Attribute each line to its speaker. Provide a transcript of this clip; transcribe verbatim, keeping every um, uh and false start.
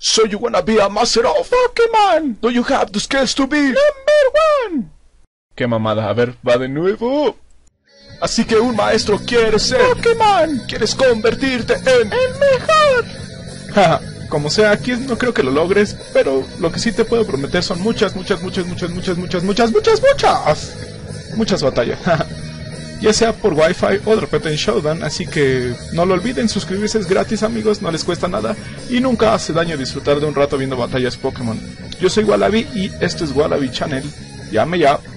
Speaker 1: So you wanna be a master of Pokémon? Do you have the skills to be number one? Qué mamada, a ver, va de nuevo. Así que un maestro quiere ser Pokémon. Quieres convertirte en el mejor. Jaja, como sea, aquí no creo que lo logres, pero lo que sí te puedo prometer son muchas, muchas, muchas, muchas, muchas, muchas, muchas, muchas, muchas, muchas batallas. Ya sea por Wi-Fi o de repente en Showdown, así que no lo olviden, suscribirse es gratis, amigos, no les cuesta nada y nunca hace daño disfrutar de un rato viendo batallas Pokémon. Yo soy Wallaby y esto es Wallaby Channel. Llame ya.